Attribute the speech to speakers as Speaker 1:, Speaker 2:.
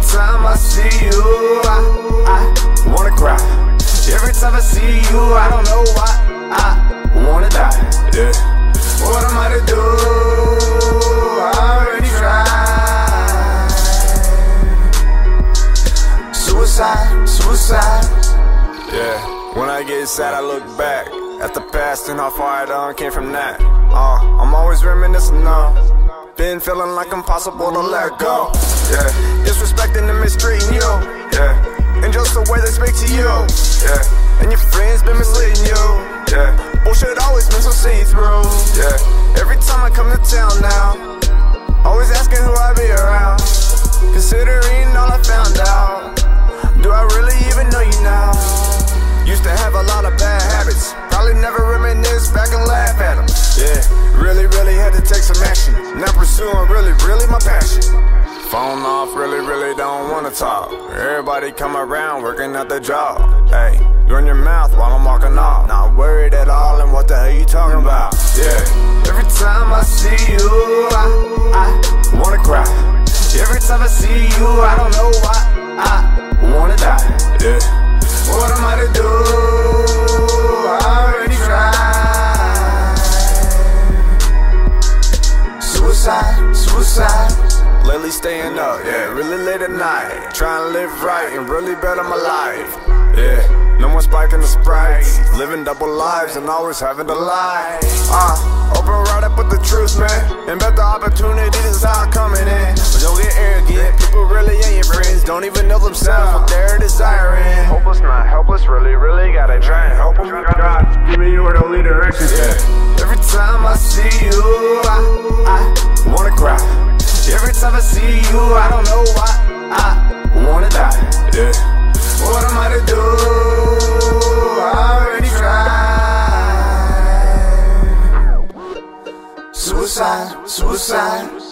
Speaker 1: time I see you, I wanna cry. Every time I see you, I don't know why I wanna die. Yeah. What am I to do? I already tried. Suicide, suicide. Yeah. When I get sad, I look back at the past and how far I done came from that. I'm always reminiscing now. Been feeling like impossible to let go. Yeah. Disrespecting and mistreating you. Yeah. And just the way they speak to you. Yeah. And your friends been misleading you. Yeah. Bullshit always been so see-through. Yeah. Every time I come to town now, always asking who I be around. Considering all I found out, do I really even know you now? Used to have a lot of bad habits, probably never reminisce back and laugh at them. Yeah, really had to take some action. Now pursuing really my passion. Phone off, really don't wanna talk. Everybody come around working at the job. Hey, you in your mouth while I'm walking off. Not worried at all, and what the hell you talking about? Yeah, every time I see you, I wanna cry. Every time I see you, I don't know why I wanna die. Yeah. What am I to do? I already tried. Suicide, suicide. Lately staying up, yeah, really late at night. Trying to live right and really better my life. Yeah, no more spiking the sprites. Living double lives and always having to lie. Open right up with the truth, man. And bet the opportunity is out coming in. But don't get arrogant, people really ain't your friends. Don't even know themselves what they're desiring. Hopeless, not helpless, really gotta try and help them. God, give me your to lead directions. Yeah, every time I see you, I wanna cry. Every time I see you, I don't know why I wanna die. Yeah. What am I to do? I already tried. Suicide, suicide.